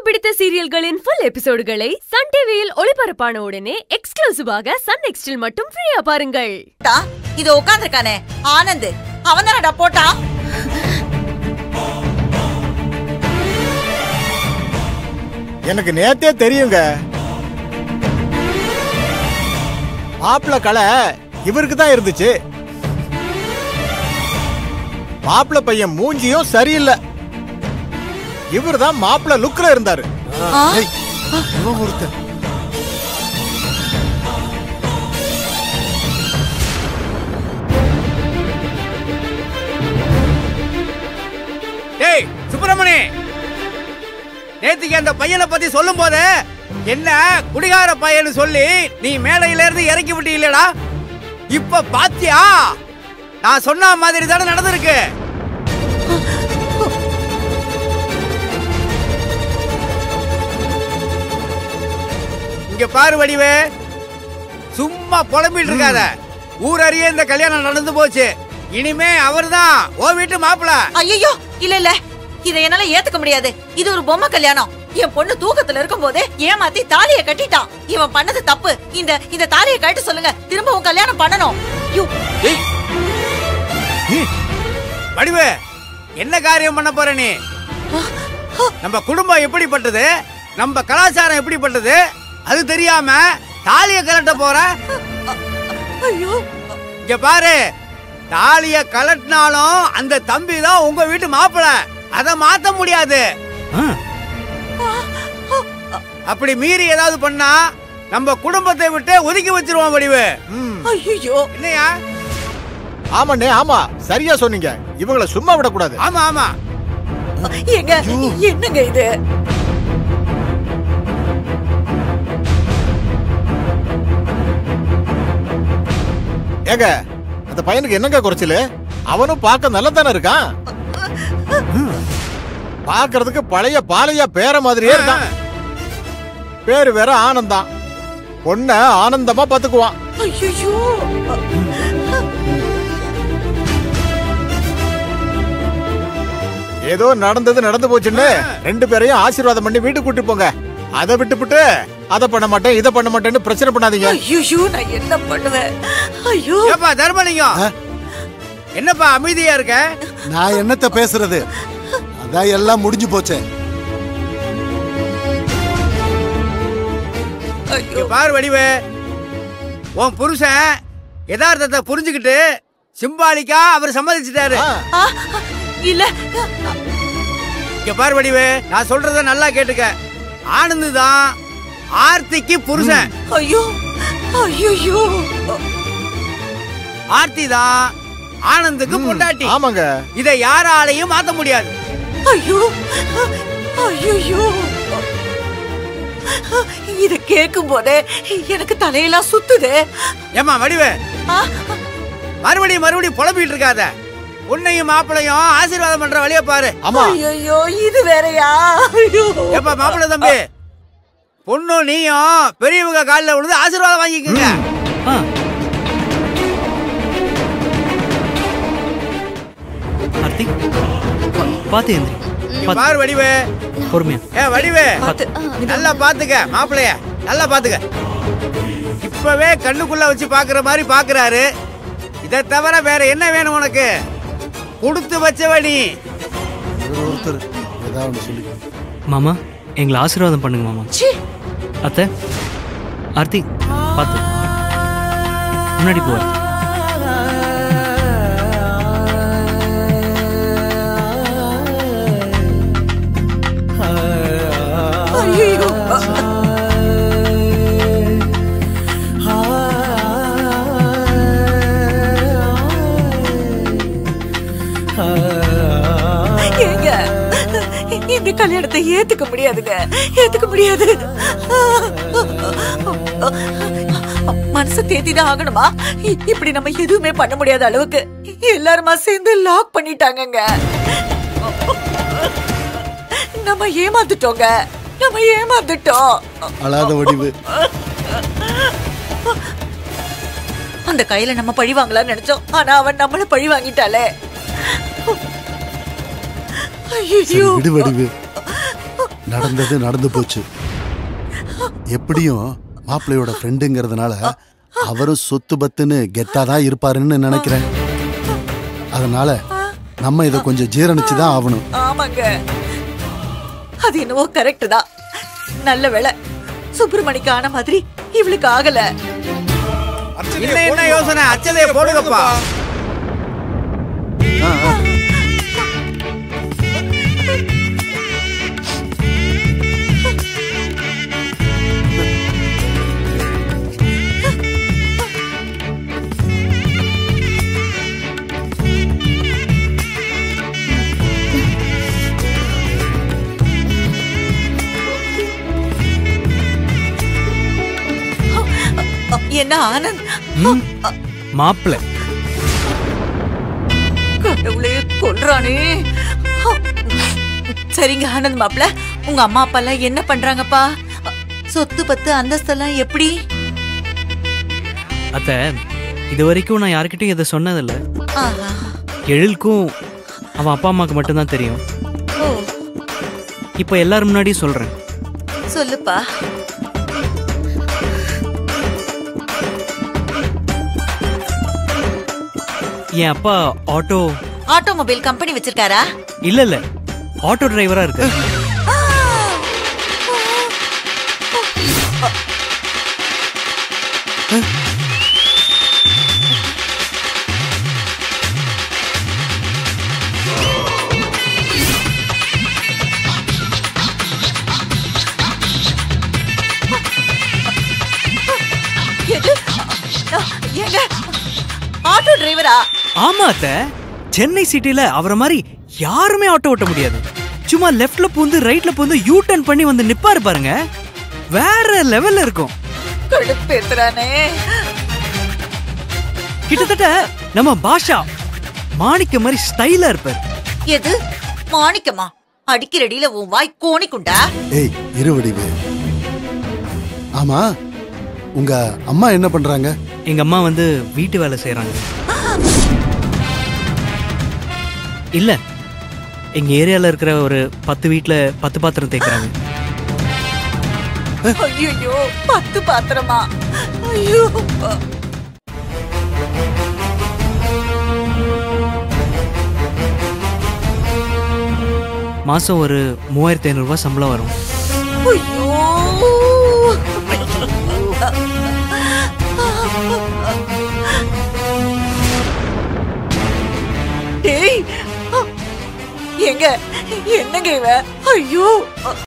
பிடித்த சீரியல்களின் full எபிசோடுகளை SunTVயில் ஒளிபரப்பான உடனே எக்ஸ்க்ளூசிவாக Sun NXTல் மட்டும் ஃப்ரீயா பாருங்கள். இது உட்கார்ந்திருக்கானே ஆனந்த், அவன்தானடா போட்டா? எனக்கு நேத்தே தெரியுங்க. மாப்பிள கலை இவருக்கு தான் இருந்துச்சு. மாப்பிள பையன் மூஞ்சியும் சரியில்லை. இவர் தான் மாப்பிள லுக்ல இருந்தாரு. டேய் சுப்பிரமணி, நேத்துக்கு அந்த பையனை பத்தி சொல்லும் போது என்ன குடிகார பையன்னு சொல்லி நீ மேடையில இருந்து இறக்கி விட்டீங்களா? இப்ப பாத்தியா, நான் சொன்ன மாதிரி தானே நடந்திருக்கு. இங்க பாரு வடிவே, சும்மா புலம்பிட்டு இருக்காத. ஊரறிய இந்த கல்யாணம் நடந்து போச்சு. இனிமே அவர்தான் ஓ வீட்டு மாப்பிள. ஐயோ இல்ல இல்ல, இதை என்னால ஏத்துக்க முடியாது. இது ஒரு பொம்மை கல்யாணம். என் பொண்ணு தூக்கத்துல இருக்கும் போதே ஏமாத்தி தாலியை கட்டிட்டான். இவன் பண்ணது தப்பு. இந்த தாலியை கட்ட சொல்லுங்க, திரும்பவும் கல்யாணம் பண்ணணும். வடிவே, என்ன காரியம் பண்ண போற நீ? நம்ம குடும்பம் எப்படிப்பட்டது, நம்ம கலாச்சாரம் எப்படிப்பட்டது அது தெரியாம தாலிய கலட்ட போற? இங்க பாரு, தாலிய கலட்டினாலும் அந்த தம்பி தான் உங்க வீட்டு மாப்பிள. அத மாத்த முடியாது. அப்படி மீறி ஏதாவது பண்ணா நம்ம குடும்பத்தை விட்டு ஒதுக்கி வச்சிருவோம் வடிவு. ஐயோ என்னையா? ஆமாண்ணே, ஆமா சரியா சொன்னீங்க. இவங்களை சும்மா விடக்கூடாது. ஆமா ஆமா. என்னங்க இது? ஏங்க, அந்த பையனுக்கு என்னங்க குறைச்சலு? அவனும் பார்க்க நல்லதானே இருக்கான். பார்க்கறதுக்கு பழைய பாலையா பேர மாதிரியே இருக்கான். பேரு வேற ஆனந்தான். பொண்ண ஆனந்தமா பாத்துக்குவான். ஏதோ நடந்து போச்சுன்னு ரெண்டு பேரையும் ஆசீர்வாதம் பண்ணி வீட்டுக்கு கூட்டி போங்க. அதை விட்டுவிட்டு அதை பண்ண மாட்டேன் இதை பண்ண மாட்டேன்னு பிரச்சனை பண்ணாதீங்க. ஐயோ, நான் என்ன பண்ணுவேன்? ஐயோ ஏப்பா தர்மலிங்கம், என்னப்பா அமைதியா இருக்க? நான் என்னத்த பேசுறது, அதான் எல்லாம் முடிஞ்சு போச்சே. பாரு வடிவே, உன் புருஷன் யதார்த்தத்தை புரிஞ்சுக்கிட்டு சிம்பாலிக்கா அவர் சம்மதிச்சிட்டாரு. இல்ல, இங்க பாரு வடிவே, நான் சொல்றத நல்லா கேட்டுக்க. ஆனந்து தான் ஆர்த்திக்கு புருஷன். ஐயோ ஐயோ, ஆர்த்தி தான் ஆனந்துக்கு பொண்டாட்டி. ஆமாங்க, இதை யாராலையும் மாத்த முடியாது. ஐயோ ஐயோ, இத கேட்கும் போதே எனக்கு தலையெல்லாம் சுத்துது. ஏமா வடிவே, மறுபடியும் புலம்பிட்டு இருக்காத. உன்னையும் மாப்பிளையும் ஆசீர்வாதம் பண்ற வழிய பாரு. ஐயோ, இது வேறயா? ஏப்பா மாப்பிள்ளை தம்பி, பொண்ணும் நீயும் பெரியவங்க காலில் விழுந்து ஆசீர்வாதம் வாங்கிக்கோங்க. பாரு வடிவே, பொறுமையா. வடிவே, நல்லா பாத்துக்க மாப்பிளைய, நல்லா பாத்துக்க. இப்பவே கண்ணுக்குள்ள வச்சு பாக்குற மாதிரி பாக்குறாரு. இதை தவிர வேற என்ன வேணும் உனக்கு? கொடுத்து வச்சவடி. மாமா, எங்களை ஆசீர்வாதம் பண்ணுங்க மாமா. அத்தை, ஆர்த்தி பார்த்து முன்னாடி போ. இந்த கல்யாணத்தை ஏத்துக்க முடியாதுங்க, ஏத்துக்க முடியாது. மனசு தேத்திதான் ஆகணுமா? இப்படி நம்ம எதுவுமே பண்ண முடியாத அளவுக்கு எல்லாருமா சேர்ந்து லாக் பண்ணிட்டாங்க. நம்ம ஏமாந்துட்டோங்க, நம்ம ஏமாந்துட்டோம். அழாத வடிவு. அந்த கையில நம்ம பழி வாங்கலாம்னு நினைச்சோம், ஆனா அவன் நம்மள பழி வாங்கிட்டாளே. விடு வடிவு, நடந்தது நடந்து போச்சு. எப்படியும் மாப்பிள்ளையோட ஃப்ரெண்டுங்கிறதுனால அவரும் சொத்து பத்துன்னு கெத்தாதான் இருப்பாருன்னு நினைக்கிறேன். அதனால நம்ம இதை கொஞ்சம் ஜீரணிச்சுதான் ஆகணும். ஆமாங்க, அது என்னவோ கரெக்ட் தான். நல்ல வேளை சுப்பிரமணிக்கு ஆன மாதிரி இவளுக்கு ஆகல. என்ன யோசனை? அச்சதைய போடுங்கப்பா. என்ன ஆனந்த்? மாப்பிள்ளை கடவுளே கொல்றானே. சரிங்க ஆனந்த் மாப்பிள்ள, உங்க அம்மா அப்பா எல்லாம் என்ன பண்றாங்கப்பா? சொத்து பத்து அந்தஸ்தெல்லாம் எப்படி? அத்த, இது வரைக்கும் நான் யார்கிட்டயும் இதை சொன்னதில்ல. ஆஹா. எழிலுக்கும் அவன் அப்பா அம்மாக்கு மட்டும்தான் தெரியும். ஓ, இப்ப எல்லாரும் முன்னாடியும் சொல்றேன். சொல்லுப்பா. என் அப்பா ஆட்டோமொபைல் கம்பெனி வச்சிருக்காரா? இல்ல ஆட்டோ டிரைவரா இருக்கு. ஏங்க, ஆட்டோ டிரைவரா? ஆமா அத்த, சென்னை சிட்டில அவரை மாதிரி யாருமே ஆட்டோ ஓட்ட முடியாது. சும்மா லெஃப்ட்ல பூந்து ரைட்ல பூந்து யூ டர்ன் பண்ணி வந்து நிப்பாரு பாருங்க, வேற லெவல்ல இருக்கும். கடுப்பேத்துறானே. கிட்டத்தட்ட நம்ம பாஷா மாணிக்க மாதிரி ஸ்டைலா இருப்பார். எது மாணிக்கமா? அடிக்கிறடியில உன் வாய் கோணிக்குண்டா. ஏய் இருவடிவு. ஆமா, உங்க அம்மா என்ன பண்றாங்க? எங்க அம்மா வந்து வீட்டு வேலை செய்யறாங்க. இல்ல, எங்க ஏரியால இருக்கிற ஒரு 10 வீட்டுல 10 பாத்திரம் தேய்க்கிறாங்க. ஐயோ, 10 பாத்திரமா? ஐயோ. மாசம் ஒரு 3500 ரூபாய் சம்பளம் வரும். ஐயோ. டேய், எங்க என்னங்க இவ? ஐயோ.